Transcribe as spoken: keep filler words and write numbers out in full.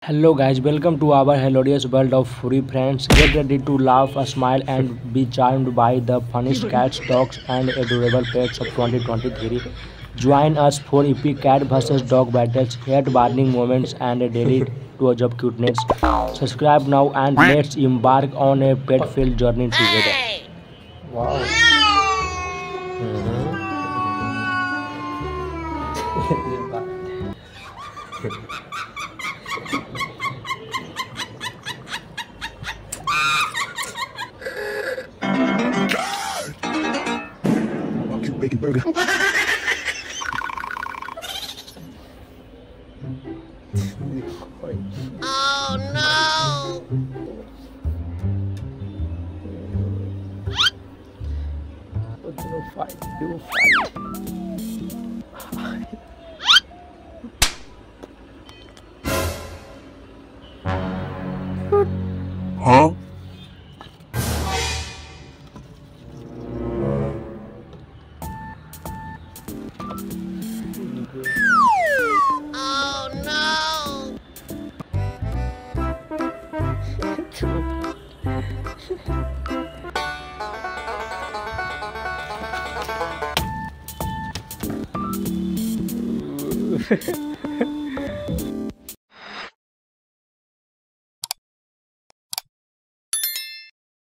Hello guys, welcome to our hilarious world of furry friends. Get ready to laugh, smile and be charmed by the funniest cats, dogs and adorable pets of twenty twenty-three. Join us for epic cat versus dog battles, heart-warming moments and a daily dose of cuteness. Subscribe now and let's embark on a pet-filled journey together. Wow. Cute bacon burger. Oh no! No fight, no fight. Huh? Oh no!